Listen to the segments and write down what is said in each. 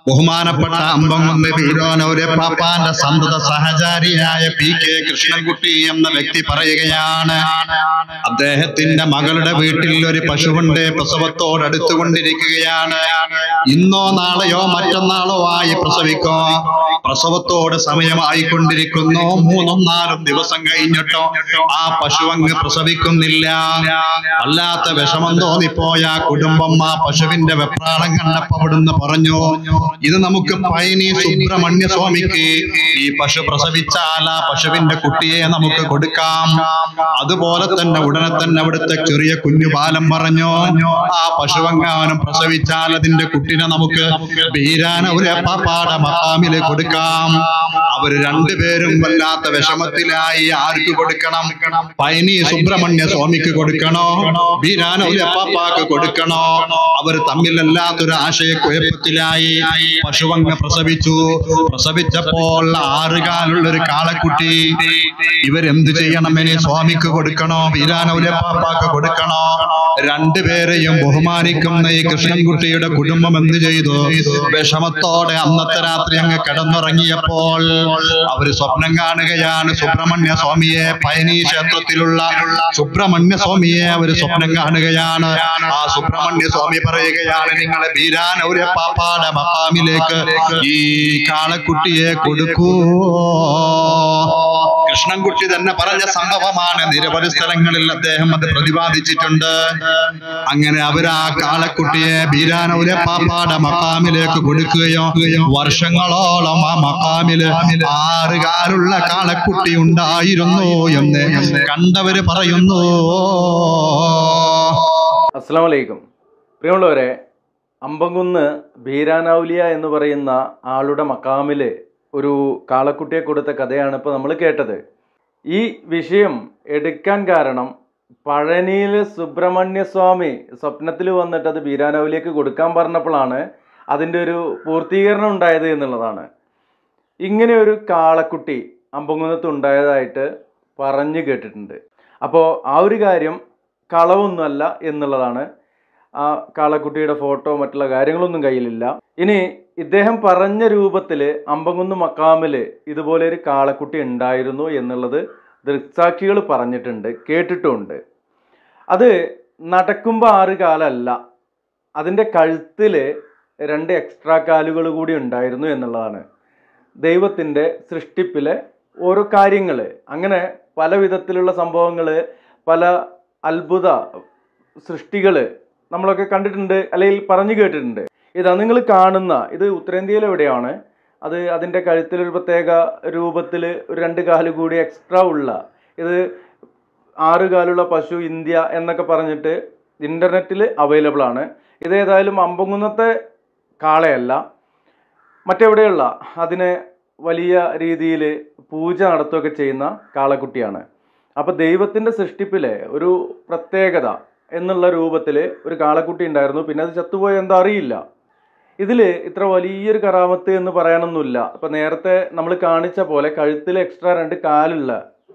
ബഹുമാനപ്പെട്ട അമ്പംകുന്ന് പീരോനൂര് പാപ്പാന്റെ സന്തത സഹചാരിയായ PK കൃഷ്ണൻകുട്ടി എന്ന വ്യക്തി പറയുകയാണ്, അദ്ദേഹത്തിന്റെ മകളുടെ വീട്ടിൽ ഒരു പശുവുണ്ട്, പ്രസവത്തോടടുത്തുകൊണ്ടിരിക്കുകയാണ്. ഇന്നോ നാളെയോ മറ്റന്നാളോ ആയി പ്രസവിക്കോ, പ്രസവത്തോട് സമയമായിക്കൊണ്ടിരിക്കുന്നു. 3-4 ദിവസം കഴിഞ്ഞിട്ടോ ആ പശു അങ്ങ് പ്രസവിക്കുന്നില്ല. വല്ലാത്ത വിഷമം തോന്നിപ്പോയ കുടുംബം ആ പശുവിന്റെ വെപ്രാളം കണ്ടപ്പോ അവിടുന്ന് പറഞ്ഞു, ഇത് നമുക്ക് പഴനി സുബ്രഹ്മണ്യ സ്വാമിക്ക് ഈ പശു പ്രസവിച്ചാൽ ആ പശുവിന്റെ കുട്ടിയെ നമുക്ക് കൊടുക്കാം. അതുപോലെ തന്നെ ഉടനെ തന്നെ അവിടുത്തെ ചെറിയ കുഞ്ഞു ബാലം പറഞ്ഞു, ആ പശുവെങ്ങാനും പ്രസവിച്ചാൽ അതിന്റെ കുട്ടിനെ നമുക്ക് ബീരാനൗലിപ്പാപ്പാടെ മഖാമില് കൊടുക്കാം. അവര് രണ്ടുപേരും വല്ലാത്ത വിഷമത്തിലായി. ആർക്ക് കൊടുക്കണം? പഴനി സുബ്രഹ്മണ്യ സ്വാമിക്ക് കൊടുക്കണോ, ബീരാനൗലിപ്പാപ്പാക്ക് കൊടുക്കണോ? അവർ തമ്മിലല്ലാത്തൊരു ആശയക്കുഴപ്പത്തിലായി. പശുവങ്ങ് പ്രസവിച്ചു. പ്രസവിച്ചപ്പോൾ 6 കാലുള്ളൊരു കാളക്കുട്ടി. ഇവരെന്ത് ചെയ്യണം? ഇനി സ്വാമിക്ക് കൊടുക്കണോ, ബീരാനൗലിപ്പാപ്പാക്ക് കൊടുക്കണോ? രണ്ടുപേരെയും ബഹുമാനിക്കുന്ന ഈ കൃഷ്ണൻകുട്ടിയുടെ കുടുംബം എന്ത് ചെയ്തു? വിഷമത്തോടെ അന്നത്തെ രാത്രി അങ്ങ് കിടന്നുറങ്ങിയപ്പോൾ അവര് സ്വപ്നം കാണുകയാണ്. സുബ്രഹ്മണ്യ സ്വാമിയെ, പഴനി ക്ഷേത്രത്തിലുള്ള സുബ്രഹ്മണ്യ സ്വാമിയെ അവര് സ്വപ്നം കാണുകയാണ്. ആ സുബ്രഹ്മണ്യ സ്വാമി പറയുകയാണ്, നിങ്ങളെ ബീരാനൗലിപ്പാപ്പാടെ മഖാമിലേക്ക് ഈ കാളക്കുട്ടിയെ കൊടുക്കൂ. കൃഷ്ണൻകുട്ടി തന്നെ പറഞ്ഞ സംഭവമാണ്. നിരവധി സ്ഥലങ്ങളിൽ അദ്ദേഹം അത് പ്രതിപാദിച്ചിട്ടുണ്ട്. അങ്ങനെ അവർ ആ കാളക്കുട്ടിയെ ബീരാനൗലിപ്പാപ്പാടെ മഖാമിലേക്ക് കൊടുക്കുകയോ, വർഷങ്ങളോളം ആ മഖാമില് 6 കാലുള്ള കാളക്കുട്ടി ഉണ്ടായിരുന്നു എന്ന് കണ്ടവര് പറയുന്നു. അസ്സലാമു അലൈക്കും. പ്രിയമുള്ളവരെ, അമ്പംകുന്ന് ബീരാനൗലിയ എന്ന് പറയുന്ന ആളുടെ മഖാമില് ഒരു കാളക്കുട്ടിയെ കൊടുത്ത കഥയാണ് ഇപ്പോൾ നമ്മൾ കേട്ടത്. ഈ വിഷയം എടുക്കാൻ കാരണം പഴനിയിലെ സുബ്രഹ്മണ്യ സ്വാമി സ്വപ്നത്തിൽ വന്നിട്ട് അത് ബീരാനൗലിയക്ക് കൊടുക്കാൻ പറഞ്ഞപ്പോഴാണ് അതിൻ്റെ ഒരു പൂർത്തീകരണം ഉണ്ടായത് എന്നുള്ളതാണ്. ഇങ്ങനെ ഒരു കാളക്കുട്ടി അമ്പംകുന്നത്ത് ഉണ്ടായതായിട്ട് പറഞ്ഞു കേട്ടിട്ടുണ്ട്. അപ്പോൾ ആ ഒരു കാര്യം കളവൊന്നുമല്ല എന്നുള്ളതാണ്. ആ കാളക്കുട്ടിയുടെ ഫോട്ടോ മറ്റുള്ള കാര്യങ്ങളൊന്നും കയ്യിലില്ല. ഇനി ഇദ്ദേഹം പറഞ്ഞ രൂപത്തിൽ അമ്പംകുന്ന് മഖാമിൽ ഇതുപോലെ ഒരു കാളക്കുട്ടി ഉണ്ടായിരുന്നു എന്നുള്ളത് ദൃക്സാക്ഷികൾ പറഞ്ഞിട്ടുണ്ട്, കേട്ടിട്ടുമുണ്ട്. അത് നടക്കുമ്പോൾ 6 കാലല്ല, അതിൻ്റെ കഴുത്തിൽ 2 എക്സ്ട്രാ കാലുകൾ കൂടി ഉണ്ടായിരുന്നു എന്നുള്ളതാണ്. ദൈവത്തിൻ്റെ സൃഷ്ടിപ്പിലെ ഓരോ കാര്യങ്ങൾ, അങ്ങനെ പല വിധത്തിലുള്ള സംഭവങ്ങൾ, പല അത്ഭുത സൃഷ്ടികൾ നമ്മളൊക്കെ കണ്ടിട്ടുണ്ട്, അല്ലെങ്കിൽ പറഞ്ഞു കേട്ടിട്ടുണ്ട്. ഇതാ നിങ്ങൾ കാണുന്ന ഇത് ഉത്തരേന്ത്യയിൽ എവിടെയാണ്, അത് അതിൻ്റെ കഴുത്തിലൊരു പ്രത്യേക രൂപത്തിൽ 2 കാല് കൂടി എക്സ്ട്രാ ഉള്ള, ഇത് 6 കാലുള്ള പശു ഇന്ത്യ എന്നൊക്കെ പറഞ്ഞിട്ട് ഇൻ്റർനെറ്റിൽ അവൈലബിൾ ആണ്. ഇതേതായാലും അമ്പംകുന്നത്തെ കാളയല്ല, മറ്റെവിടെയുള്ള അതിനെ വലിയ രീതിയിൽ പൂജ നടത്തുകയൊക്കെ ചെയ്യുന്ന കാളക്കുട്ടിയാണ്. അപ്പോൾ ദൈവത്തിൻ്റെ സൃഷ്ടിപ്പിലെ ഒരു പ്രത്യേകത എന്നുള്ള രൂപത്തിൽ ഒരു കാളക്കുട്ടി ഉണ്ടായിരുന്നു. പിന്നെ അത് ചത്തുപോയ എന്താ അറിയില്ല. ഇതിൽ ഇത്ര വലിയൊരു കറാമത്ത് എന്ന് പറയാനൊന്നുമില്ല. അപ്പോൾ നേരത്തെ നമ്മൾ കാണിച്ച പോലെ കഴുത്തിൽ എക്സ്ട്രാ 2 കാലുള്ള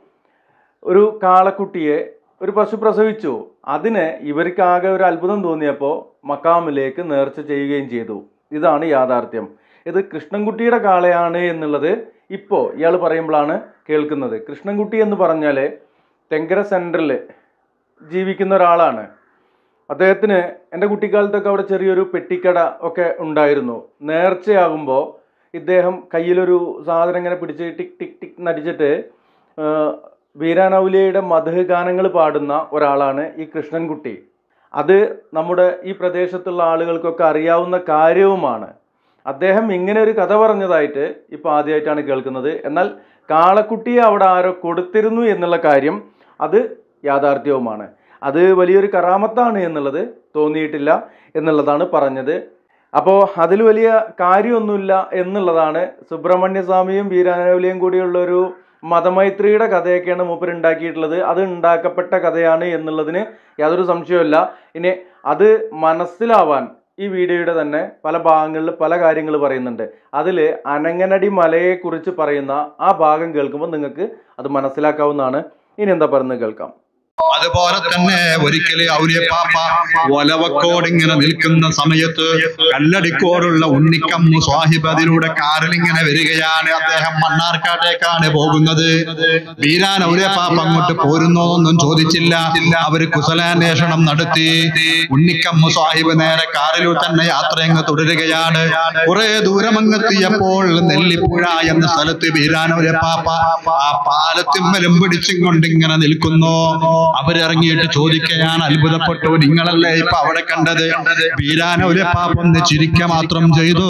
ഒരു കാളക്കുട്ടിയെ ഒരു പശു പ്രസവിച്ചു. അതിന് ഇവർക്കാകെ ഒരു അത്ഭുതം തോന്നിയപ്പോൾ മഖാമിലേക്ക് നേർച്ച ചെയ്യുകയും ചെയ്തു. ഇതാണ് യാഥാർത്ഥ്യം. ഇത് കൃഷ്ണൻകുട്ടിയുടെ കാളയാണ് എന്നുള്ളത് ഇപ്പോൾ ഇയാൾ പറയുമ്പോഴാണ് കേൾക്കുന്നത്. കൃഷ്ണൻകുട്ടി എന്ന് പറഞ്ഞാൽ തെങ്കര സെൻറ്ററിൽ ജീവിക്കുന്ന ഒരാളാണ്. അദ്ദേഹത്തിന് എൻ്റെ കുട്ടിക്കാലത്തൊക്കെ അവിടെ ചെറിയൊരു പെട്ടിക്കട ഒക്കെ ഉണ്ടായിരുന്നു. നേർച്ചയാകുമ്പോൾ ഇദ്ദേഹം കയ്യിലൊരു സാധനം ഇങ്ങനെ പിടിച്ച് ടിക് ടിക് ടിക് നടിച്ചിട്ട് ബീരാനൗലിയയുടെ മദ്ഹ് ഗാനങ്ങൾ പാടുന്ന ഒരാളാണ് ഈ കൃഷ്ണൻകുട്ടി. അത് നമ്മുടെ ഈ പ്രദേശത്തുള്ള ആളുകൾക്കൊക്കെ അറിയാവുന്ന കാര്യവുമാണ്. അദ്ദേഹം ഇങ്ങനെ ഒരു കഥ പറഞ്ഞതായിട്ട് ഇപ്പോൾ ആദ്യമായിട്ടാണ് കേൾക്കുന്നത്. എന്നാൽ കാളക്കുട്ടിയെ അവിടെ ആരോ കൊടുത്തിരുന്നു എന്നുള്ള കാര്യം അത് യാഥാർത്ഥ്യവുമാണ്. അത് വലിയൊരു കറാമത്താണ് എന്നുള്ളത് തോന്നിയിട്ടില്ല എന്നുള്ളതാണ് പറഞ്ഞത്. അപ്പോൾ അതിൽ വലിയ കാര്യമൊന്നുമില്ല എന്നുള്ളതാണ്. സുബ്രഹ്മണ്യ സ്വാമിയും ബീരാനൗലിയും കൂടിയുള്ളൊരു മതമൈത്രിയുടെ കഥയൊക്കെയാണ് മൂപ്പർ ഉണ്ടാക്കിയിട്ടുള്ളത്. അത് ഉണ്ടാക്കപ്പെട്ട കഥയാണ് എന്നുള്ളതിന് യാതൊരു സംശയവുമില്ല. ഇനി അത് മനസ്സിലാവാൻ ഈ വീഡിയോയുടെ തന്നെ പല ഭാഗങ്ങളിൽ പല കാര്യങ്ങൾ പറയുന്നുണ്ട്. അതിൽ അനങ്ങനടി മലയെക്കുറിച്ച് പറയുന്ന ആ ഭാഗം കേൾക്കുമ്പോൾ നിങ്ങൾക്ക് അത് മനസ്സിലാക്കാവുന്നതാണ്. ഇനി എന്താ പറയുന്നത് കേൾക്കാം. അതുപോലെ തന്നെ ഒരിക്കല് ഔലിയപ്പാപ്പ ഒലവക്കോട് ഇങ്ങനെ നിൽക്കുന്ന സമയത്ത് കല്ലടിക്കോടുള്ള ഉണ്ണിക്കമ്മു സ്വാഹിബ് അതിലൂടെ കാറിൽ ഇങ്ങനെ വരികയാണ്. അദ്ദേഹം മണ്ണാർക്കാട്ടേക്കാണ് പോകുന്നത്. ബീരാൻ ഔലിയപ്പാപ്പ അങ്ങോട്ട് പോരുന്നോന്നൊന്നും ചോദിച്ചില്ല. അവര് കുശലാന്വേഷണം നടത്തി. ഉണ്ണിക്കമ്മു സ്വാഹിബ് നേരെ കാറിലൂടെ തന്നെ യാത്രയങ്ങ് തുടരുകയാണ്. കുറെ ദൂരമങ്ങെത്തിയപ്പോൾ നെല്ലിപ്പുഴ എന്ന സ്ഥലത്ത് ബീരാൻ ഔലിയപ്പാപ്പ ആ പാലത്തിമ്മലും പിടിച്ചും കൊണ്ട് ഇങ്ങനെ നിൽക്കുന്നു. അവരിറങ്ങിയിട്ട് ചോദിക്കുകയാണ്, അത്ഭുതപ്പെട്ടു, നിങ്ങളല്ലേ ഇപ്പൊ അവിടെ കണ്ടത്? ബീരാൻ ഔലിയപ്പാപ്പ ഒന്ന് ചിരിക്ക മാത്രം ചെയ്തു.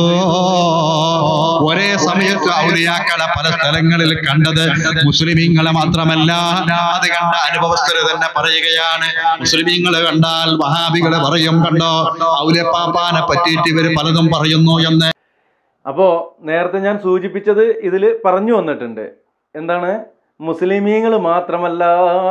ഒരേ സമയത്ത് ഔലിയാക്കളെ പല സ്ഥലങ്ങളിൽ കണ്ടത് മുസ്ലിമീങ്ങളെ മാത്രമല്ല, അത് കണ്ട അനുഭവസ്ഥര് തന്നെ പറയുകയാണ്. മുസ്ലിമീങ്ങളെ കണ്ടാൽ വഹാബികളെ പറയും, കണ്ടോ ഔലിയപ്പാപ്പാനെ പറ്റിയിട്ട് ഇവര് പലതും പറയുന്നു എന്ന്. അപ്പോ നേരത്തെ ഞാൻ സൂചിപ്പിച്ചത് ഇതിൽ പറഞ്ഞു വന്നിട്ടുണ്ട്. എന്താണ്? മുസ്ലിമീങ്ങൾ മാത്രമല്ല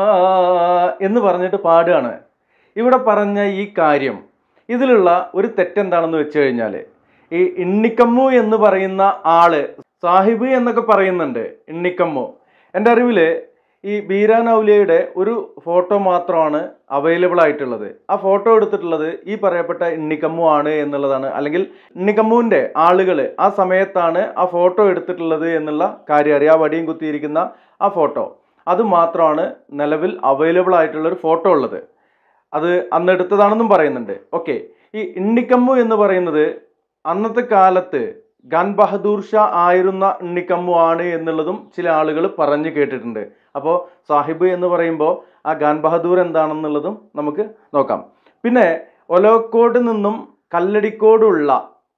എന്ന് പറഞ്ഞിട്ട് പാടുകയാണ്. ഇവിടെ പറഞ്ഞ ഈ കാര്യം, ഇതിലുള്ള ഒരു തെറ്റെന്താണെന്ന് വെച്ച് കഴിഞ്ഞാൽ, ഈ ഇണ്ണിക്കമ്മു എന്ന് പറയുന്ന ആള് സാഹിബ് എന്നൊക്കെ പറയുന്നുണ്ട്. ഇണ്ണിക്കമ്മു എൻ്റെ അറിവിൽ ഈ ബീരാൻ ഔലിയയുടെ ഒരു ഫോട്ടോ മാത്രമാണ് അവൈലബിൾ ആയിട്ടുള്ളത്. ആ ഫോട്ടോ എടുത്തിട്ടുള്ളത് ഈ പറയപ്പെട്ട ഇണ്ണിക്കമ്മു ആണ് എന്നുള്ളതാണ്. അല്ലെങ്കിൽ ഇണ്ണിക്കമ്മുവിൻ്റെ ആളുകൾ ആ സമയത്താണ് ആ ഫോട്ടോ എടുത്തിട്ടുള്ളത് എന്നുള്ള കാര്യം അറിയാം. ആ വടിയും കുത്തിയിരിക്കുന്ന ആ ഫോട്ടോ, അത് മാത്രമാണ് നിലവിൽ അവൈലബിൾ ആയിട്ടുള്ളൊരു ഫോട്ടോ ഉള്ളത്. അത് അന്ന് എടുത്തതാണെന്നും പറയുന്നുണ്ട്. ഓക്കെ, ഈ ഇണ്ണിക്കമ്മു എന്ന് പറയുന്നത് അന്നത്തെ കാലത്ത് ഖാൻ ബഹദൂർ ഷാ ആയിരുന്ന ഇണ്ണിക്കമ്മു ആണ് എന്നുള്ളതും ചില ആളുകൾ പറഞ്ഞു കേട്ടിട്ടുണ്ട്. അപ്പോൾ സാഹിബ് എന്ന് പറയുമ്പോൾ ആ ഖാൻ ബഹദൂർ എന്താണെന്നുള്ളതും നമുക്ക് നോക്കാം. പിന്നെ ഒലവക്കോട് നിന്നും കല്ലടിക്കോടുള്ള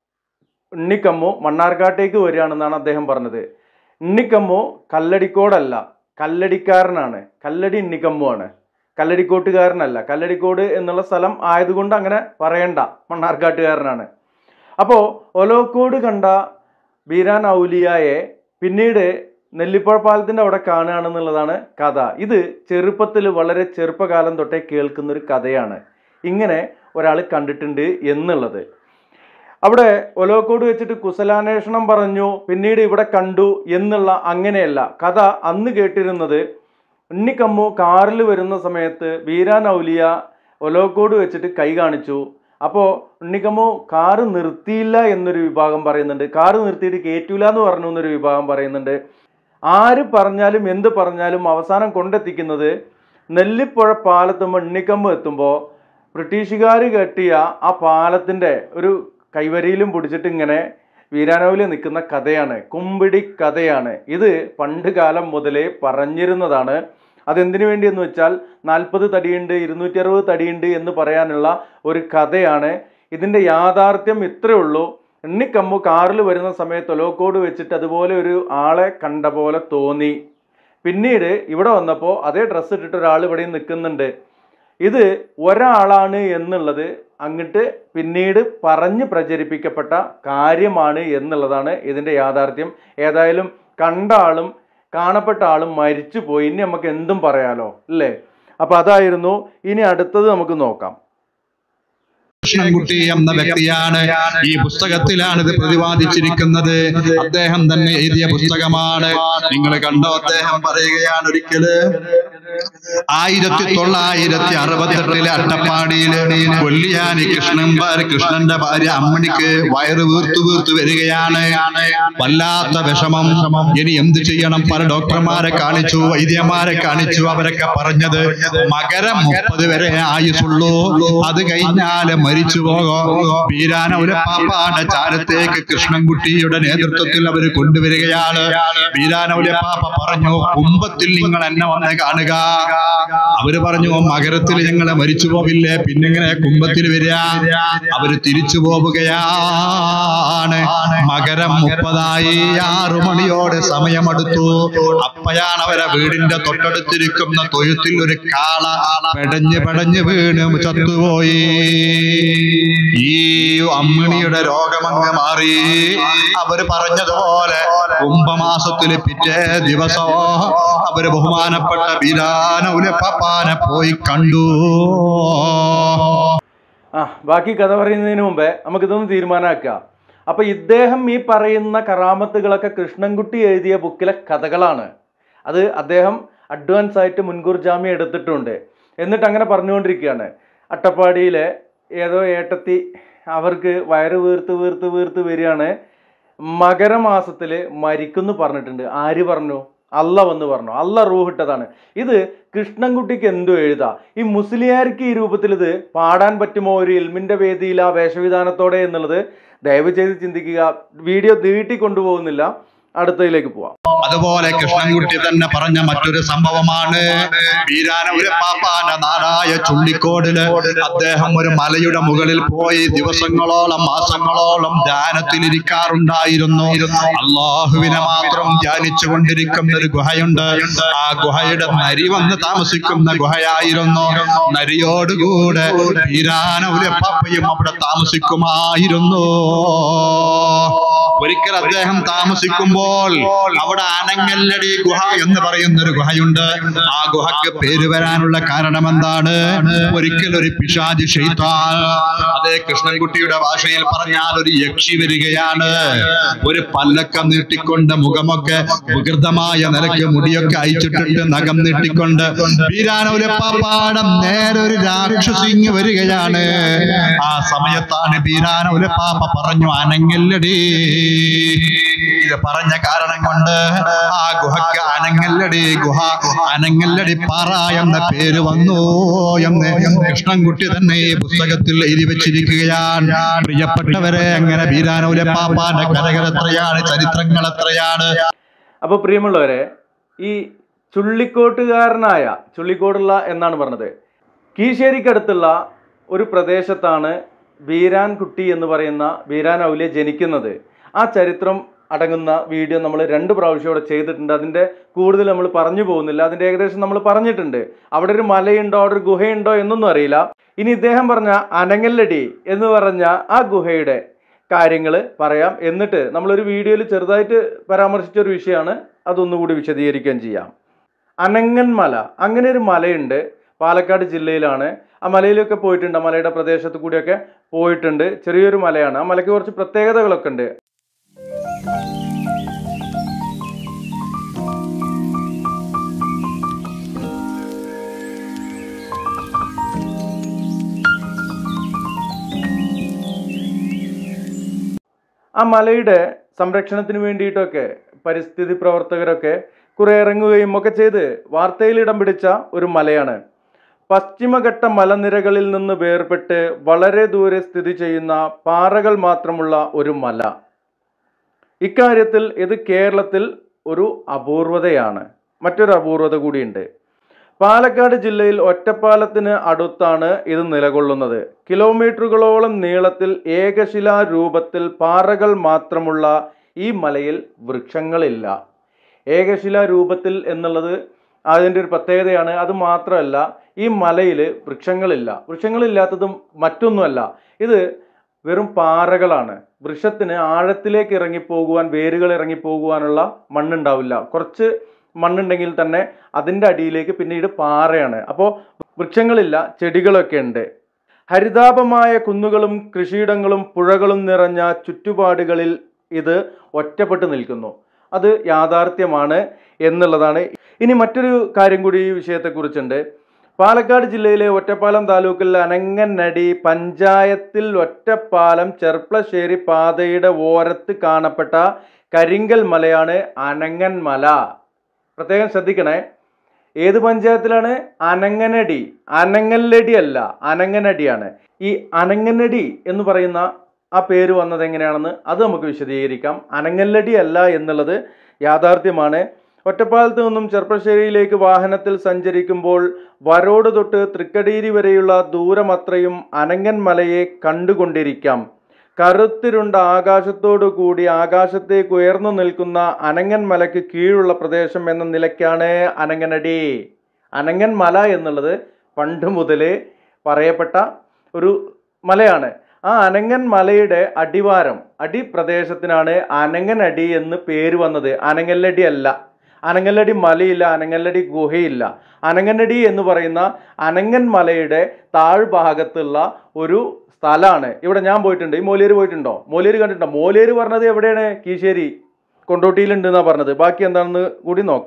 ഇണ്ണിക്കമ്മു മണ്ണാർക്കാട്ടേക്ക് വരികയാണെന്നാണ് അദ്ദേഹം പറഞ്ഞത്. ഇണ്ണിക്കമ്മു കല്ലടിക്കോടല്ല, കല്ലടിക്കാരനാണ്. കല്ലടി ഇണ്ണിക്കമ്മു ആണ്, കല്ലടിക്കോട്ടുകാരനല്ല. കല്ലടിക്കോട് എന്നുള്ള സ്ഥലം ആയതുകൊണ്ട് അങ്ങനെ പറയണ്ട, മണ്ണാർക്കാട്ടുകാരനാണ്. അപ്പോൾ ഒലവക്കോട് കണ്ട ബീരാൻ ഔലിയായെ പിന്നീട് നെല്ലിപ്പുഴ പാലത്തിൻ്റെ അവിടെ കാണുകയാണെന്നുള്ളതാണ് കഥ. ഇത് ചെറുപ്പത്തിൽ, വളരെ ചെറുപ്പകാലം തൊട്ടേ കേൾക്കുന്നൊരു കഥയാണ്. ഇങ്ങനെ ഒരാൾ കണ്ടിട്ടുണ്ട് എന്നുള്ളത്. അവിടെ ഒലവക്കോട് വെച്ചിട്ട് കുശലാന്വേഷണം പറഞ്ഞു, പിന്നീട് ഇവിടെ കണ്ടു എന്നുള്ള അങ്ങനെയല്ല കഥ. അന്ന് കേട്ടിരുന്നത് ഉണ്ണിക്കമ്മു കാറിൽ വരുന്ന സമയത്ത് ബീരാൻ ഔലിയ ഒലവക്കോട് വെച്ചിട്ട് കൈ കാണിച്ചു. അപ്പോൾ ഉണ്ണിക്കമ്മു കാറ് നിർത്തിയില്ല എന്നൊരു വിഭാഗം പറയുന്നുണ്ട്, കാറ് നിർത്തിയിട്ട് കയറ്റൂല എന്ന് പറഞ്ഞു എന്നൊരു വിഭാഗം പറയുന്നുണ്ട്. ആര് പറഞ്ഞാലും എന്ത് പറഞ്ഞാലും അവസാനം കൊണ്ടെത്തിക്കുന്നത് നെല്ലിപ്പുഴ പാലത്തുമ്പോൾ ഉണ്ണിക്കമ്മു എത്തുമ്പോൾ ബ്രിട്ടീഷുകാർ കെട്ടിയ ആ പാലത്തിൻ്റെ ഒരു കൈവരിയിലും പിടിച്ചിട്ട് ഇങ്ങനെ ബീരാൻ ഔലിയ നിൽക്കുന്ന കഥയാണ്, കുമ്പിടി കഥയാണ്. ഇത് പണ്ട് കാലം മുതലേ പറഞ്ഞിരുന്നതാണ്. അതെന്തിനു വേണ്ടിയെന്ന് വെച്ചാൽ 40 തടിയുണ്ട് 260 തടിയുണ്ട് എന്ന് പറയാനുള്ള ഒരു കഥയാണ്. ഇതിൻ്റെ യാഥാർത്ഥ്യം ഇത്രയേ ഉള്ളൂ. ഉണ്ണിക്കമ്മു കാറിൽ വരുന്ന സമയത്ത് ഒലവക്കോട് വെച്ചിട്ട് അതുപോലെ ഒരു ആളെ കണ്ട പോലെ തോന്നി. പിന്നീട് ഇവിടെ വന്നപ്പോൾ അതേ ഡ്രസ്സ് ഇട്ടിട്ട് ഒരാൾ ഇവിടെ നിൽക്കുന്നുണ്ട്. ഇത് ഒരാളാണ് എന്നുള്ളത് അങ്ങോട്ട് പിന്നീട് പറഞ്ഞ് പ്രചരിപ്പിക്കപ്പെട്ട കാര്യമാണ് എന്നുള്ളതാണ് ഇതിൻ്റെ യാഥാർത്ഥ്യം. ഏതായാലും കണ്ട ആളും കാണപ്പെട്ട ആളും മരിച്ചു പോയി, ഇനി നമുക്ക് എന്തും പറയാലോ അല്ലേ? അപ്പം അതായിരുന്നു. ഇനി അടുത്തത് നമുക്ക് നോക്കാം. കൃഷ്ണൻകുട്ടി എന്ന വ്യക്തിയാണ് ഈ പുസ്തകത്തിലാണ് ഇത് പ്രതിപാദിച്ചിരിക്കുന്നത്. അദ്ദേഹം തന്നെ എഴുതിയ പുസ്തകമാണ്. നിങ്ങൾ കണ്ടോ, അദ്ദേഹം പറയുകയാണ്, ഒരിക്കല് 1968 അട്ടപ്പാടിയില് കൊല്ലിയാനി കൃഷ്ണന്റെ ഭാര്യ അമ്മണിക്ക് വയറ് വീർത്തു വരികയാണ്. വല്ലാത്ത വിഷമം. ഇനി എന്ത് ചെയ്യണം? പല ഡോക്ടർമാരെ കാണിച്ചു, വൈദ്യന്മാരെ കാണിച്ചു. അവരൊക്കെ പറഞ്ഞത് മകരം 30 വരെ ആയുസുള്ളൂ, അത് കഴിഞ്ഞാല് മരിച്ചു പോകോ. ബീരാൻ ഔലിയപ്പാപ്പയുടെ ചാരത്തേക്ക് കൃഷ്ണൻകുട്ടിയുടെ നേതൃത്വത്തിൽ അവർ കൊണ്ടുവരികയാണ്. ബീരാൻ ഔലിയപ്പാപ്പ പറഞ്ഞു, കുംഭത്തിൽ നിങ്ങൾ എന്നെ വന്ന് കാണുക. അവര് പറഞ്ഞു, മകരത്തിൽ ഞങ്ങളെ മരിച്ചു പോവില്ലേ, പിന്നെങ്ങനെ കുംഭത്തിൽ വരിക? അവര് തിരിച്ചു പോവുകയാണ്. മകരം 30 6 മണിയോടെ സമയമെടുത്തു. അപ്പയാണ് അവരെ വീടിന്റെ തൊട്ടടുത്തിരിക്കുന്ന തൊഴുത്തിൽ ഒരു കാള പെടഞ്ഞ് വീണ് ചത്തുപോയി. ഈ അമ്മിണിയുടെ രോഗമങ്ങ് മാറി. അവര് പറഞ്ഞതുപോലെ കുംഭമാസത്തിലെ പിറ്റേ ദിവസം അവര് ബഹുമാനപ്പെട്ട ബീരാൻ ഔലിയപ്പാപ്പാനെ പോയി കണ്ടു. ബാക്കി കഥ പറയുന്നതിന് മുമ്പേ നമുക്കിതൊന്ന് തീരുമാനമാക്കാം. അപ്പൊ ഇദ്ദേഹം ഈ പറയുന്ന കറാമത്തുകളൊക്കെ കൃഷ്ണൻകുട്ടി എഴുതിയ ബുക്കിലെ കഥകളാണ്. അത് അദ്ദേഹം അഡ്വാൻസ് ആയിട്ട് മുൻകൂർ ജാമ്യം എടുത്തിട്ടുണ്ട്. എന്നിട്ട് അങ്ങനെ പറഞ്ഞുകൊണ്ടിരിക്കുകയാണ്. അട്ടപ്പാടിയിലെ ഏതോ ഏട്ടത്തി അവർക്ക് വയറ് വീർത്ത് വരികയാണ്. മകരമാസത്തിൽ മരിക്കുന്നു പറഞ്ഞിട്ടുണ്ട്. ആര് പറഞ്ഞു? അല്ല വന്ന് പറഞ്ഞു. അല്ല റൂഹിട്ടതാണ്. ഇത് കൃഷ്ണൻകുട്ടിക്ക് എന്തോ എഴുതാ. ഈ മുസ്ലിയാർക്ക് ഈ രൂപത്തിൽ ഇത് പാടാൻ പറ്റുമോ ഒരു ഇൽമിന്റെ വേദിയിൽ ആ വേഷവിധാനത്തോടെ എന്നുള്ളത് ദയവ് ചെയ്ത് ചിന്തിക്കുക. വീഡിയോ നീട്ടി കൊണ്ടുപോകുന്നില്ല, അടുത്തതിലേക്ക് പോവാം. അതുപോലെ കൃഷ്ണൻകുട്ടി തന്നെ പറഞ്ഞ മറ്റൊരു സംഭവമാണ് ബീരാനൂര് പാപ്പാന്റെ നാടായ ചുള്ളിക്കോടില് അദ്ദേഹം ഒരു മലയുടെ മുകളിൽ പോയി ദിവസങ്ങളോളം മാസങ്ങളോളം ധ്യാനത്തിലിരിക്കാറുണ്ടായിരുന്നു. അള്ളാഹുവിനെ മാത്രം ധ്യാനിച്ചു കൊണ്ടിരിക്കുന്ന ഒരു ഗുഹയുണ്ട്. ആ ഗുഹയുടെ നരി വന്ന് താമസിക്കുന്ന ഗുഹയായിരുന്നു. നരിയോടുകൂടെ ബീരാനൂര് പാപ്പയും അവിടെ താമസിക്കുമായിരുന്നു. ഒരിക്കൽ അദ്ദേഹം താമസിക്കുമ്പോൾ അവിടെ അനങ്ങല്ലടി ഗുഹ എന്ന് പറയുന്ന ഒരു ഗുഹയുണ്ട്. ആ ഗുഹയ്ക്ക് പേര് വരാനുള്ള കാരണം എന്താണ്? ഒരിക്കൽ ഒരു പിശാചി ശൈത്താൻ, അതേ കൃഷ്ണൻകുട്ടിയുടെ ഭാഷയിൽ പറഞ്ഞാൽ ഒരു യക്ഷി വരികയാണ്. ഒരു പല്ലക്കം നീട്ടിക്കൊണ്ട് മുഖമൊക്കെ വികൃതമായ നിലയ്ക്ക് മുടിയൊക്കെ അയച്ചിട്ടിട്ട് നഖം നീട്ടിക്കൊണ്ട് ബീരാനൂര് പാപ്പാടം നേരെ ഒരു രാക്ഷസിങ് വരികയാണ്. ആ സമയത്താണ് ബീരാനൂര് പാപ്പ പറഞ്ഞു, അനങ്ങല്ലടി. ഇത് പറഞ്ഞ കാരണം കൊണ്ട് ആ ഗുഹയ്ക്ക് അനങ്ങല്ലടി ഗുഹ, അനങ്ങല്ലടി പാറ എന്ന പേര് വന്നു എന്ന് കൃഷ്ണൻകുട്ടി തന്നെ ഈ പുസ്തകത്തിൽ എഴുതി വെച്ചിരിക്കുകയാണ്. പ്രിയപ്പെട്ടവരെ, അങ്ങനെ ബീരാനൂര് പാപ്പാന്റെ കഥകൾ എത്രയാണ്, ചരിത്രങ്ങൾ എത്രയാണ്. അപ്പൊ പ്രിയമുള്ളവരെ, ഈ ചുള്ളിക്കോട്ടുകാരനായ, ചുള്ളിക്കോടുള്ള എന്നാണ് പറഞ്ഞത്, കീശേരിക്കടുത്തുള്ള ഒരു പ്രദേശത്താണ് ബീരാൻകുട്ടി എന്ന് പറയുന്ന ബീരാൻ ഔലിയ ജനിക്കുന്നത്. ആ ചരിത്രം അടങ്ങുന്ന വീഡിയോ നമ്മൾ 2 പ്രാവശ്യം ഇവിടെ ചെയ്തിട്ടുണ്ട്. അതിൻ്റെ കൂടുതൽ നമ്മൾ പറഞ്ഞു പോകുന്നില്ല. അതിൻ്റെ ഏകദേശം നമ്മൾ പറഞ്ഞിട്ടുണ്ട്. അവിടെ ഒരു മലയുണ്ടോ, അവിടെ ഒരു ഗുഹയുണ്ടോ എന്നൊന്നും അറിയില്ല. ഇനി ഇദ്ദേഹം പറഞ്ഞ അനങ്ങല്ലടി എന്ന് പറഞ്ഞ ആ ഗുഹയുടെ കാര്യങ്ങൾ പറയാം. എന്നിട്ട് നമ്മളൊരു വീഡിയോയിൽ ചെറുതായിട്ട് പരാമർശിച്ചൊരു വിഷയമാണ്, അതൊന്നുകൂടി വിശദീകരിക്കുകയും ചെയ്യാം. അനങ്ങൻ മല, അങ്ങനെ ഒരു മലയുണ്ട്, പാലക്കാട് ജില്ലയിലാണ്. ആ മലയിലൊക്കെ പോയിട്ടുണ്ട്, ആ മലയുടെ പ്രദേശത്ത് കൂടിയൊക്കെ പോയിട്ടുണ്ട്. ചെറിയൊരു മലയാണ്. ആ മലയ്ക്ക് കുറച്ച് പ്രത്യേകതകളൊക്കെ ഉണ്ട്. ആ മലയുടെ സംരക്ഷണത്തിന് വേണ്ടിയിട്ടൊക്കെ പരിസ്ഥിതി പ്രവർത്തകരൊക്കെ കുറെ ഇറങ്ങുകയും ഒക്കെ ചെയ്ത് വാർത്തയിൽ ഇടം പിടിച്ച ഒരു മലയാണ്. പശ്ചിമഘട്ട മലനിരകളിൽ നിന്ന് വേർപെട്ട് വളരെ ദൂരെ സ്ഥിതി ചെയ്യുന്ന പാറകൾ മാത്രമുള്ള ഒരു മല. ഇക്കാര്യത്തിൽ ഇത് കേരളത്തിൽ ഒരു അപൂർവതയാണ്. മറ്റൊരു അപൂർവത കൂടിയുണ്ട്. പാലക്കാട് ജില്ലയിൽ ഒറ്റപ്പാലത്തിന് അടുത്താണ് ഇത് നിലകൊള്ളുന്നത്. കിലോമീറ്ററുകളോളം നീളത്തിൽ ഏകശിലാ രൂപത്തിൽ പാറകൾ മാത്രമുള്ള ഈ മലയിൽ വൃക്ഷങ്ങളില്ല. ഏകശിലാ രൂപത്തിൽ എന്നുള്ളത് അതിൻ്റെ ഒരു പ്രത്യേകതയാണ്. അത് മാത്രമല്ല, ഈ മലയിൽ വൃക്ഷങ്ങളില്ല. വൃക്ഷങ്ങളില്ലാത്തതും മറ്റൊന്നുമല്ല, ഇത് വെറും പാറകളാണ്. വൃക്ഷത്തിന് ആഴത്തിലേക്ക് ഇറങ്ങിപ്പോകുവാൻ, വേരുകൾ ഇറങ്ങിപ്പോകുവാനുള്ള മണ്ണുണ്ടാവില്ല. കുറച്ച് മണ്ണുണ്ടെങ്കിൽ തന്നെ അതിൻ്റെ അടിയിലേക്ക് പിന്നീട് പാറയാണ്. അപ്പോൾ വൃക്ഷങ്ങളില്ല, ചെടികളൊക്കെ ഉണ്ട്. ഹരിതാപമായ കുന്നുകളും കൃഷിയിടങ്ങളും പുഴകളും നിറഞ്ഞ ചുറ്റുപാടുകളിൽ ഇത് ഒറ്റപ്പെട്ട് നിൽക്കുന്നു. അത് യാഥാർത്ഥ്യമാണ് എന്നുള്ളതാണ്. ഇനി മറ്റൊരു കാര്യം കൂടി ഈ വിഷയത്തെക്കുറിച്ചുണ്ട്. പാലക്കാട് ജില്ലയിലെ ഒറ്റപ്പാലം താലൂക്കിൽ അനങ്ങനടി പഞ്ചായത്തിൽ ഒറ്റപ്പാലം ചെർപ്പളശ്ശേരി പാതയുടെ ഓരത്ത് കാണപ്പെട്ട കരിങ്കൽ മലയാണ് അനങ്ങൻ മല. പ്രത്യേകം ശ്രദ്ധിക്കണേ, ഏത് പഞ്ചായത്തിലാണ്? അനങ്ങനടി, അനങ്ങല്ലടി അല്ല, അനങ്ങനടിയാണ്. ഈ അനങ്ങനടി എന്ന് പറയുന്ന ആ പേര് വന്നത് എങ്ങനെയാണെന്ന് അത് നമുക്ക് വിശദീകരിക്കാം. അനങ്ങല്ലടി അല്ല എന്നുള്ളത് യാഥാർത്ഥ്യമാണ്. ഒറ്റപ്പാലത്ത് നിന്നും ചെർപ്പളശ്ശേരിയിലേക്ക് വാഹനത്തിൽ സഞ്ചരിക്കുമ്പോൾ വരോട് തൊട്ട് തൃക്കടീരി വരെയുള്ള ദൂരമത്രയും അനങ്ങൻ മലയെ കണ്ടുകൊണ്ടിരിക്കാം. കറുത്തിരുണ്ട ആകാശത്തോടു കൂടി ആകാശത്തേക്ക് ഉയർന്നു നിൽക്കുന്ന അനങ്ങൻ മലയ്ക്ക് കീഴുള്ള പ്രദേശം എന്ന നിലയ്ക്കാണ് അനങ്ങനടി. അനങ്ങൻ മല എന്നുള്ളത് പണ്ട് മുതലേ പറയപ്പെട്ട ഒരു മലയാണ്. ആ അനങ്ങൻ മലയുടെ അടിവാരം, അടിപ്രദേശത്തിനാണ് അനങ്ങനടി എന്ന് പേര് വന്നത്. അനങ്ങല്ലടി അല്ല, അനങ്ങല്ലടി മലയില്ല, അനങ്ങല്ലടി ഗുഹയില്ല. അനങ്ങനടി എന്ന് പറയുന്ന അനങ്ങൻ മലയുടെ താഴ്ഭാഗത്തുള്ള ഒരു സ്ഥലമാണ്. ഇവിടെ ഞാൻ പോയിട്ടുണ്ട്. ഈ മോലിയേര് പോയിട്ടുണ്ടോ? മോലിയേര് കണ്ടിട്ടുണ്ടോ? മോലിയേര് പറഞ്ഞത് എവിടെയാണ്? കീശേരി കൊണ്ടോട്ടിയിലുണ്ട് എന്നാണ് പറഞ്ഞത്. ബാക്കി എന്താണെന്ന് കൂടി നോക്കാം.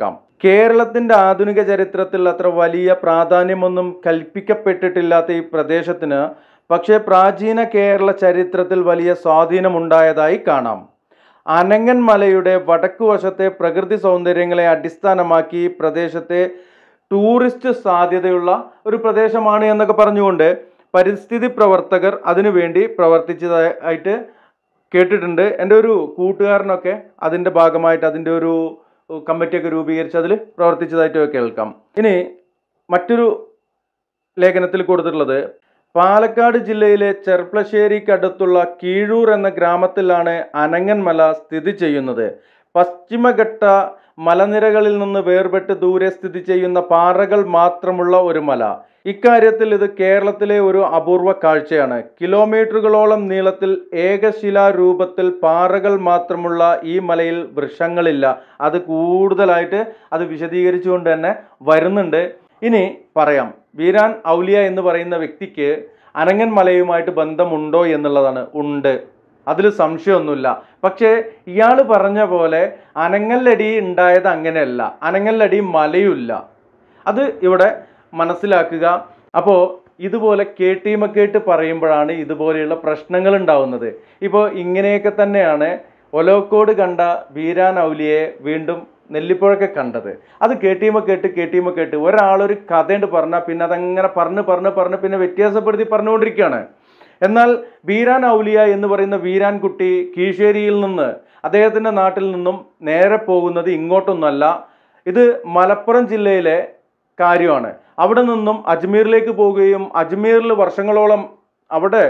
കേരളത്തിൻ്റെ ആധുനിക ചരിത്രത്തിൽ അത്ര വലിയ പ്രാധാന്യമൊന്നും കൽപ്പിക്കപ്പെട്ടിട്ടില്ലാത്ത ഈ പ്രദേശത്തിന് പക്ഷേ പ്രാചീന കേരള ചരിത്രത്തിൽ വലിയ സ്വാധീനമുണ്ടായതായി കാണാം. അനങ്ങൻ മലയുടെ വടക്കുവശത്തെ പ്രകൃതി സൗന്ദര്യങ്ങളെ അടിസ്ഥാനമാക്കി ഈ പ്രദേശത്തെ ടൂറിസ്റ്റ് സാധ്യതയുള്ള ഒരു പ്രദേശമാണ് എന്നൊക്കെ പറഞ്ഞുകൊണ്ട് പരിസ്ഥിതി പ്രവർത്തകർ അതിനുവേണ്ടി പ്രവർത്തിച്ചതായിട്ട് കേട്ടിട്ടുണ്ട്. എൻ്റെ ഒരു കൂട്ടുകാരനൊക്കെ അതിൻ്റെ ഭാഗമായിട്ട് അതിൻ്റെ ഒരു കമ്മിറ്റിയൊക്കെ രൂപീകരിച്ച് അതിൽ പ്രവർത്തിച്ചതായിട്ട് കേൾക്കാം. ഇനി മറ്റൊരു ലേഖനത്തിൽ കൊടുത്തിട്ടുള്ളത് പാലക്കാട് ജില്ലയിലെ ചെർപ്പളശ്ശേരിക്കടുത്തുള്ള കീഴൂർ എന്ന ഗ്രാമത്തിലാണ് അനങ്ങൻമല സ്ഥിതി ചെയ്യുന്നത്. പശ്ചിമഘട്ട മലനിരകളിൽ നിന്ന് വേർപെട്ട് ദൂരെ സ്ഥിതി ചെയ്യുന്ന പാറകൾ മാത്രമുള്ള ഒരു മല. ഇക്കാര്യത്തിൽ ഇത് കേരളത്തിലെ ഒരു അപൂർവ കാഴ്ചയാണ്. കിലോമീറ്ററുകളോളം നീളത്തിൽ ഏകശിലാരൂപത്തിൽ പാറകൾ മാത്രമുള്ള ഈ മലയിൽ വൃക്ഷങ്ങളില്ല. അത് കൂടുതലായിട്ട് അത് വിശദീകരിച്ചുകൊണ്ട് തന്നെ വരുന്നുണ്ട്. ഇനി പറയാം, വീരാൻ ഔലിയ എന്ന് പറയുന്ന വ്യക്തിക്ക് അനങ്ങൻ മലയുമായിട്ട് ബന്ധമുണ്ടോ എന്നുള്ളതാണ്. ഉണ്ട്, അതിൽ സംശയമൊന്നുമില്ല. പക്ഷേ ഇയാൾ പറഞ്ഞ പോലെ അനങ്ങല്ലടി ഉണ്ടായത് അങ്ങനെയല്ല. അനങ്ങല്ലടി മലയുമില്ല. അത് ഇവിടെ മനസ്സിലാക്കുക. അപ്പോൾ ഇതുപോലെ കേട്ട് പറയുമ്പോഴാണ് ഇതുപോലെയുള്ള പ്രശ്നങ്ങൾ ഉണ്ടാവുന്നത്. ഇപ്പോൾ ഇങ്ങനെയൊക്കെ തന്നെയാണ് ഒലോക്കോട് കണ്ട വീരാൻ ഔലിയെ വീണ്ടും നെല്ലിപ്പുഴയൊക്കെ കണ്ടത്. അത് കേട്ട് ഒരാളൊരു കഥയുണ്ട് പറഞ്ഞാൽ പിന്നെ അതങ്ങനെ പറഞ്ഞ് പിന്നെ വ്യത്യാസപ്പെടുത്തി പറഞ്ഞുകൊണ്ടിരിക്കുകയാണ്. എന്നാൽ വീരാൻ ഔലിയ എന്ന് പറയുന്ന വീരാൻകുട്ടി കീഴ്ശ്ശേരിയിൽ നിന്ന് അദ്ദേഹത്തിൻ്റെ നാട്ടിൽ നിന്നും നേരെ പോകുന്നത് ഇങ്ങോട്ടൊന്നുമല്ല, ഇത് മലപ്പുറം ജില്ലയിലെ കാര്യമാണ്. അവിടെ നിന്നും അജ്മീറിലേക്ക് പോവുകയും അജ്മീറിൽ വർഷങ്ങളോളം അവിടെ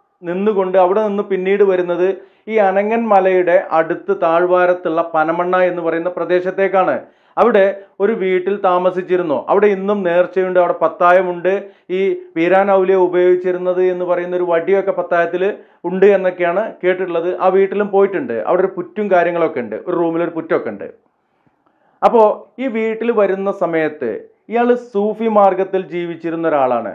നിന്ന് പിന്നീട് വരുന്നത് ഈ അനങ്ങൻ മലയുടെ അടുത്ത് താഴ്വാരത്തുള്ള പനമണ്ണ എന്ന് പറയുന്ന പ്രദേശത്തേക്കാണ്. അവിടെ ഒരു വീട്ടിൽ താമസിച്ചിരുന്നു. അവിടെ ഇന്നും നേർച്ചയുണ്ട്, അവിടെ പത്തായമുണ്ട്. ഈ വീരാൻ ഔലിയ ഉപയോഗിച്ചിരുന്നത് എന്ന് പറയുന്ന ഒരു വടിയൊക്കെ പത്തായത്തിൽ ഉണ്ട് എന്നൊക്കെയാണ് കേട്ടിട്ടുള്ളത്. ആ വീട്ടിലും പോയിട്ടുണ്ട്. അവിടെ ഒരു പുറ്റും കാര്യങ്ങളൊക്കെ ഉണ്ട്, ഒരു റൂമിലൊരു പുറ്റൊക്കെ ഉണ്ട്. അപ്പോൾ ഈ വീട്ടിൽ വരുന്ന സമയത്ത് ഇയാൾ സൂഫി മാർഗത്തിൽ ജീവിച്ചിരുന്ന ഒരാളാണ്.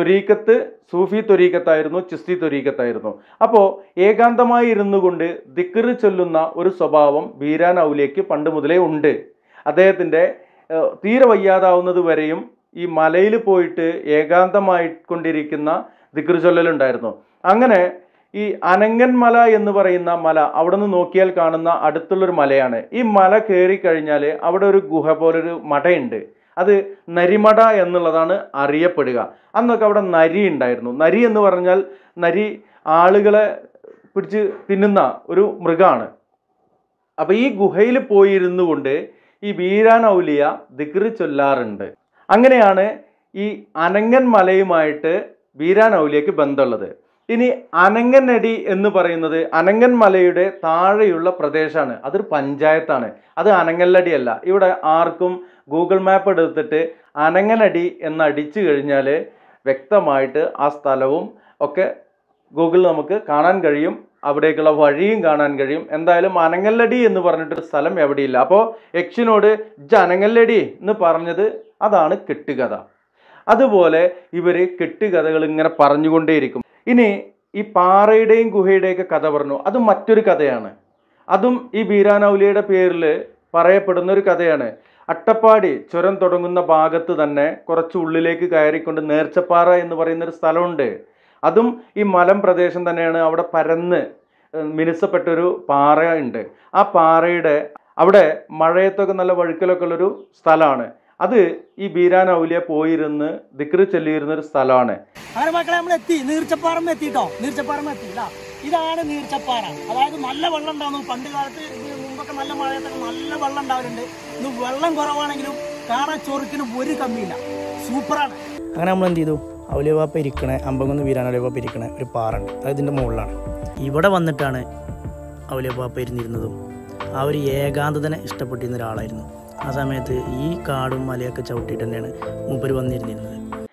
സൂഫി ത്വരീക്കത്തായിരുന്നു, ചിസ്തി ത്വരീക്കത്തായിരുന്നു. അപ്പോൾ ഏകാന്തമായി ഇരുന്നു കൊണ്ട് ദിക്ർ ചൊല്ലുന്ന ഒരു സ്വഭാവം വീരാൻ ഔലിയയ്ക്ക് പണ്ട് മുതലേ ഉണ്ട്. അദ്ദേഹത്തിൻ്റെ തീരെ വയ്യാതാവുന്നത് വരെയും ഈ മലയിൽ പോയിട്ട് ഏകാന്തമായിക്കൊണ്ടിരിക്കുന്ന ദിക്ർ ചൊല്ലലുണ്ടായിരുന്നു. അങ്ങനെ ഈ അനങ്ങൻ മല എന്ന് പറയുന്ന മല അവിടെ നിന്ന് നോക്കിയാൽ കാണുന്ന അടുത്തുള്ളൊരു മലയാണ്. ഈ മല കയറി കഴിഞ്ഞാൽ അവിടെ ഒരു ഗുഹ പോലൊരു മടയുണ്ട്. അത് നരിമട എന്നുള്ളതാണ് അറിയപ്പെടുക. അന്നൊക്കെ അവിടെ നരി ഉണ്ടായിരുന്നു. നരി എന്ന് പറഞ്ഞാൽ നരി ആളുകളെ പിടിച്ച് തിന്നുന്ന ഒരു മൃഗമാണ്. അപ്പോൾ ഈ ഗുഹയിൽ പോയിരുന്നു കൊണ്ട് ഈ വീരാൻ ഔലിയ ദിക്ർ ചൊല്ലാറുണ്ട്. അങ്ങനെയാണ് ഈ അനങ്ങൻ മലയുമായിട്ട് വീരാൻ ഔലിയക്ക് ബന്ധമുള്ളത്. ഇനി അനങ്ങനടി എന്ന് പറയുന്നത് അനങ്ങൻ മലയുടെ താഴെയുള്ള പ്രദേശമാണ്. അതൊരു പഞ്ചായത്താണ്. അത് അനങ്ങല്ലടി അല്ല. ഇവിടെ ആർക്കും ഗൂഗിൾ മാപ്പ് എടുത്തിട്ട് അനങ്ങനടി എന്നടിച്ചു കഴിഞ്ഞാൽ വ്യക്തമായിട്ട് ആ സ്ഥലവും ഒക്കെ ഗൂഗിളിൽ നമുക്ക് കാണാൻ കഴിയും. അവിടേക്കുള്ള വഴിയും കാണാൻ കഴിയും. എന്തായാലും അനങ്ങല്ലടി എന്ന് പറഞ്ഞിട്ടൊരു സ്ഥലം എവിടെയില്ല. അപ്പോൾ യക്ഷിനോട് അനങ്ങല്ലടി എന്ന് പറഞ്ഞത് അതാണ് കെട്ടുകഥ. അതുപോലെ ഇവർ കെട്ടുകഥകൾ ഇങ്ങനെ പറഞ്ഞുകൊണ്ടേയിരിക്കും. ഇനി ഈ പാറയുടെയും ഗുഹയുടെയൊക്കെ കഥ പറഞ്ഞു, അത് മറ്റൊരു കഥയാണ്. അതും ഈ വീരാൻ ഔലിയയുടെ പേരിൽ പറയപ്പെടുന്ന ഒരു കഥയാണ്. അട്ടപ്പാടി ചുരം തുടങ്ങുന്ന ഭാഗത്ത് തന്നെ കുറച്ച് ഉള്ളിലേക്ക് കയറിക്കൊണ്ട് നേർച്ചപ്പാറ എന്ന് പറയുന്നൊരു സ്ഥലമുണ്ട്. അതും ഈ മലം പ്രദേശം തന്നെയാണ്. അവിടെ പരന്ന് മിനുസപ്പെട്ടൊരു പാറ ഉണ്ട്. ആ പാറയുടെ അവിടെ മഴയത്തൊക്കെ നല്ല വഴുക്കലൊക്കെ ഉള്ളൊരു സ്ഥലമാണ്. അത് ഈ വീരാൻ ഔലിയ പോയിരുന്ന് ദിക്ർ ചൊല്ലിയിരുന്നൊരു സ്ഥലമാണ്. അങ്ങനെ മക്കളെ നമ്മൾ എത്തി, നീർച്ചപ്പാറം എത്തിട്ടോ. നീർച്ചപ്പാറം എത്തി. ഇതാണ് നീർച്ചപ്പാറ. അതായത് നല്ല വെള്ളം ഉണ്ടാവുന്നു. പണ്ട് കാലത്ത് മുമ്പൊക്കെ നല്ല മഴയത്തൊക്കെ നല്ല വെള്ളം ഉണ്ടാവലുണ്ട്. ഇന്ന് വെള്ളം കുറവാണെങ്കിലും കാണാൻ ചൊറുക്കിന് ഒരു കമ്മിയില്ല. സൂപ്പറാണ്. അങ്ങനെ നമ്മൾ എന്ത് ചെയ്തു, ഔലിയ ബാപ്പ ഇരിക്കണേ അമ്പകുന്ന് വീരാൻ ഔലിയ ബാപ്പ ഇരിക്കണേ ഒരു പാറുണ്ട്. അത് ഇതിൻ്റെ മുകളിലാണ്. ഇവിടെ വന്നിട്ടാണ് ഔലിയ ബാപ്പ ഇരുന്നിരുന്നതും. ആ ഒരു ഏകാന്തതനെ ഇഷ്ടപ്പെട്ടിരുന്ന ഒരാളായിരുന്നു. ആ സമയത്ത് ഈ കാടും മലയൊക്കെ ചവിട്ടിയിട്ട് തന്നെയാണ് മൂപ്പര് വന്നിരുന്നിരുന്നത്.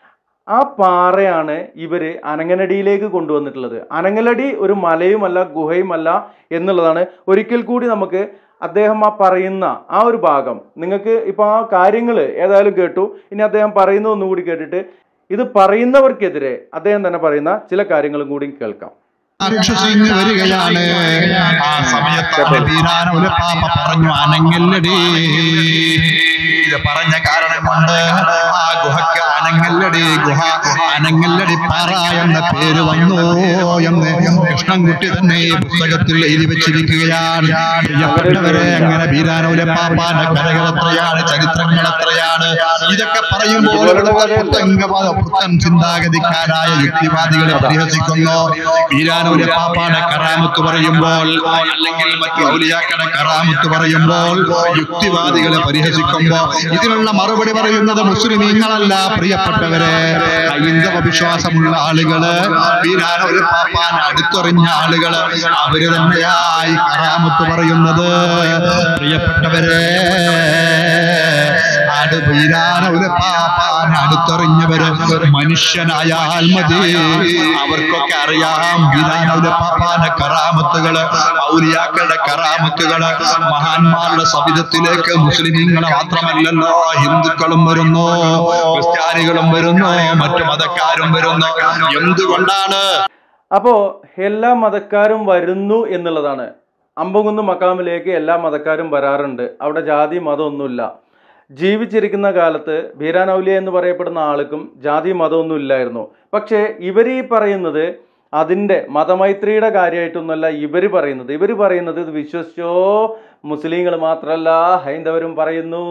ആ പാറയാണ് ഇവർ അനങ്ങനടിയിലേക്ക് കൊണ്ടുവന്നിട്ടുള്ളത്. അനങ്ങനടി ഒരു മലയുമല്ല ഗുഹയുമല്ല എന്നുള്ളതാണ്. ഒരിക്കൽ കൂടി നമുക്ക് അദ്ദേഹം ആ പറയുന്ന ആ ഒരു ഭാഗം നിങ്ങൾക്ക് ഇപ്പോൾ ആ കാര്യങ്ങൾ ഏതായാലും കേട്ടു. ഇനി അദ്ദേഹം പറയുന്ന ഒന്നുകൂടി കേട്ടിട്ട് ഇത് പറയുന്നവർക്കെതിരെ അദ്ദേഹം തന്നെ പറയുന്ന ചില കാര്യങ്ങളും കൂടി കേൾക്കാം. വരികയാണ്. ആ സമയത്ത് വീരാൻ ഔലിയ പാപ്പ പറഞ്ഞു, അനങ്ങല്ലടി, ഇത് പറഞ്ഞ കാരണം കൊണ്ട് ആ ഗുഹയ്ക്ക് അനങ്ങല്ലടി പാറ എന്ന പേര് വന്നു എന്ന് കൃഷ്ണൻകുട്ടി തന്നെ ഈ പുസ്തകത്തിൽ എഴുതി വെച്ചിരിക്കുകയാണ്. പ്രിയപ്പെട്ടവരെ, അങ്ങനെ ബീരാനൗലെ പാപ്പാന്റെ കഥകൾ എത്രയാണ്, ചരിത്രങ്ങൾ എത്രയാണ്. ഇതൊക്കെ പറയുമ്പോൾ പുത്തൻ ചിന്താഗതിക്കാരായ യുക്തിവാദികളെ പരിഹസിക്കുന്നു. ബീരാനൗലെ പാപ്പാന്റെ കറാമത്ത് പറയുമ്പോൾ, അല്ലെങ്കിൽ മറ്റു ഔലിയാക്കളുടെ കറാമത്ത് പറയുമ്പോൾ യുക്തിവാദികളെ പരിഹസിക്കുമ്പോ ഇതിനുള്ള മറുപടി പറയുന്നത് മുസ്ലിമീങ്ങളല്ല. പ്രിയപ്പെട്ടവരെ, ഹൈന്ദവ വിശ്വാസമുള്ള ആളുകള്, ബീരാനൗലെ പാപ്പാനെ അടുത്തെറിഞ്ഞ ആളുകള്, അവര് തന്നെയായി കറാമത്ത് പറയുന്നത്. പ്രിയപ്പെട്ടവരെ, ബീരാനൗലെ പാപ്പാനെ അടുത്തെറിഞ്ഞവര് മനുഷ്യനായാൽ മതി. അവർക്കൊക്കെ അറിയാം ബീരാനൗലെ പാപ്പാന്റെ കറാമത്തുകള്, ഔലിയാക്കളുടെ കറാമത്തുകള്. മഹാന്മാരുടെ സവിധത്തിലേക്ക് മുസ്ലിമീങ്ങളെ മാത്രമല്ലല്ലോ, ഹിന്ദുക്കളും വരുന്നു, ക്രിസ്ത്യാനികളും വരുന്നു, മറ്റു മതക്കാരും വരുന്നു. എന്തുകൊണ്ടാണ്? അപ്പോൾ എല്ലാ മതക്കാരും വരുന്നു എന്നുള്ളതാണ്. അമ്പകുന്ന് മക്കാമിലേക്ക് എല്ലാ മതക്കാരും വരാറുണ്ട്. അവിടെ ജാതി മതമൊന്നുമില്ല. ജീവിച്ചിരിക്കുന്ന കാലത്ത് ബീരാനൗലിയ എന്ന് പറയപ്പെടുന്ന ആൾക്കും ജാതി മതമൊന്നും ഇല്ലായിരുന്നു. പക്ഷേ ഇവർ ഈ പറയുന്നത് അതിൻ്റെ മതമൈത്രിയുടെ കാര്യമായിട്ടൊന്നുമല്ല ഇവർ പറയുന്നത് ഇത് വിശ്വസിച്ചോ മുസ്ലിങ്ങൾ മാത്രമല്ല ഹൈന്ദവരും പറയുന്നു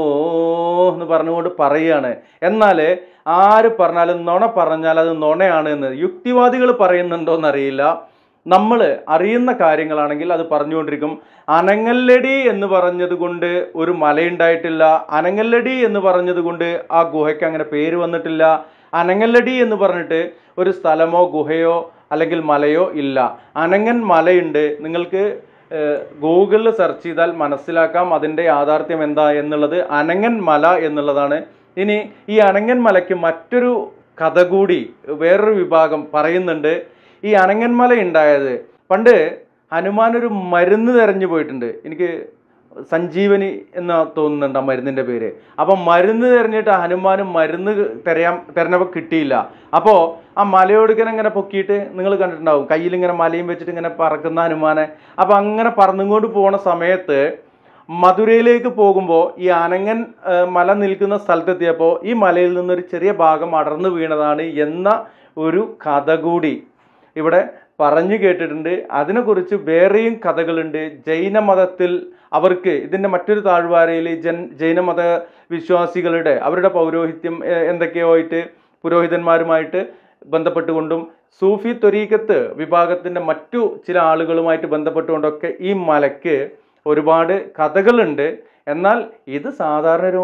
എന്ന് പറഞ്ഞുകൊണ്ട് പറയുകയാണ്. എന്നാൽ ആര് പറഞ്ഞാലും നുണ പറഞ്ഞാൽ അത് നുണയാണ് എന്ന് യുക്തിവാദികൾ പറയുന്നുണ്ടോയെന്നറിയില്ല. നമ്മൾ അറിയുന്ന കാര്യങ്ങളാണെങ്കിൽ അത് പറഞ്ഞുകൊണ്ടിരിക്കും. അനങ്ങല്ലടി എന്ന് പറഞ്ഞത് കൊണ്ട് ഒരു മലയുണ്ടായിട്ടില്ല. അനങ്ങല്ലടി എന്ന് പറഞ്ഞത് കൊണ്ട് ആ ഗുഹയ്ക്ക് അങ്ങനെ പേര് വന്നിട്ടില്ല. അനങ്ങല്ലടി എന്ന് പറഞ്ഞിട്ട് ഒരു സ്ഥലമോ ഗുഹയോ അല്ലെങ്കിൽ മലയോ ഇല്ല. അനങ്ങൻ മലയുണ്ട്. നിങ്ങൾക്ക് ഗൂഗിളിൽ സെർച്ച് ചെയ്താൽ മനസ്സിലാക്കാം അതിൻ്റെ യാഥാർത്ഥ്യം എന്താ എന്നുള്ളത്. അനങ്ങൻ മല എന്നുള്ളതാണ്. ഇനി ഈ അനങ്ങൻ മലയ്ക്ക് മറ്റൊരു കഥ കൂടി വേറൊരു വിഭാഗം പറയുന്നുണ്ട്. ഈ അനങ്ങന്മല ഉണ്ടായത് പണ്ട് ഹനുമാൻ ഒരു മരുന്ന് തെരഞ്ഞു പോയിട്ടുണ്ട്. എനിക്ക് സഞ്ജീവനി എന്ന് തോന്നുന്നുണ്ട് ആ മരുന്നിൻ്റെ പേര്. അപ്പം മരുന്ന് തെരഞ്ഞിട്ട് ഹനുമാനും മരുന്ന് തെരഞ്ഞപ്പോൾ കിട്ടിയില്ല. അപ്പോൾ ആ മലയോടുക്കനെ ഇങ്ങനെ പൊക്കിയിട്ട് നിങ്ങൾ കണ്ടിട്ടുണ്ടാവും, കയ്യിലിങ്ങനെ മലയും വെച്ചിട്ട് ഇങ്ങനെ പറക്കുന്ന ഹനുമാനെ. അപ്പം അങ്ങനെ പറന്നുകൊണ്ട് പോണ സമയത്ത് മധുരയിലേക്ക് പോകുമ്പോൾ ഈ അനങ്ങൻ മല നിൽക്കുന്ന സ്ഥലത്തെത്തിയപ്പോൾ ഈ മലയിൽ നിന്നൊരു ചെറിയ ഭാഗം അടർന്നു വീണതാണ് എന്ന ഒരു കഥ കൂടി ഇവിടെ പറഞ്ഞു കേട്ടിട്ടുണ്ട്. അതിനെക്കുറിച്ച് വേറെയും കഥകളുണ്ട്. ജൈനമതത്തിൽ അവർക്ക് ഇതിൻ്റെ മറ്റൊരു താഴ്വാരയിൽ ജൈനമത വിശ്വാസികളുടെ അവരുടെ പൗരോഹിത്യം എന്തൊക്കെയോ ആയിട്ട് പുരോഹിതന്മാരുമായിട്ട് ബന്ധപ്പെട്ടുകൊണ്ടും സൂഫി ത്വരീഖത്ത് വിഭാഗത്തിൻ്റെ മറ്റു ചില ആളുകളുമായിട്ട് ബന്ധപ്പെട്ടുകൊണ്ടൊക്കെ ഈ മലയ്ക്ക് ഒരുപാട് കഥകളുണ്ട്. എന്നാൽ ഇത് സാധാരണ ഒരു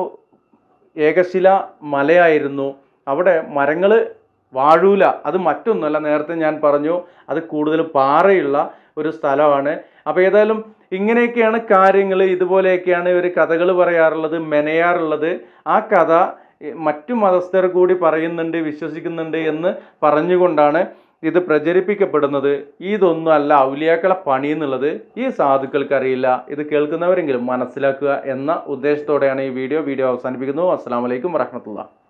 ഏകശില മലയായിരുന്നു. അവിടെ മരങ്ങൾ വാഴൂല. അത് മറ്റൊന്നുമല്ല, നേരത്തെ ഞാൻ പറഞ്ഞു, അത് കൂടുതൽ പാറയുള്ള ഒരു സ്ഥലമാണ്. അപ്പോൾ ഏതായാലും ഇങ്ങനെയൊക്കെയാണ് കാര്യങ്ങൾ. ഇതുപോലെയൊക്കെയാണ് ഇവർ കഥകൾ പറയാറുള്ളത്, മെനയാറുള്ളത്. ആ കഥ മറ്റു മതസ്ഥർ കൂടി പറയുന്നുണ്ട്, വിശ്വസിക്കുന്നുണ്ട് എന്ന് പറഞ്ഞുകൊണ്ടാണ് ഇത് പ്രചരിപ്പിക്കപ്പെടുന്നത്. ഇതൊന്നും അല്ല ഔലിയാക്കളെ പണി എന്നുള്ളത് ഈ സാധുക്കൾക്ക് അറിയില്ല. ഇത് കേൾക്കുന്നവരെങ്കിലും മനസ്സിലാക്കുക എന്ന ഉദ്ദേശത്തോടെയാണ് ഈ വീഡിയോ അവസാനിപ്പിക്കുന്നു. അസ്സലാമു അലൈക്കും വറഹ്മത്തുള്ളാഹി.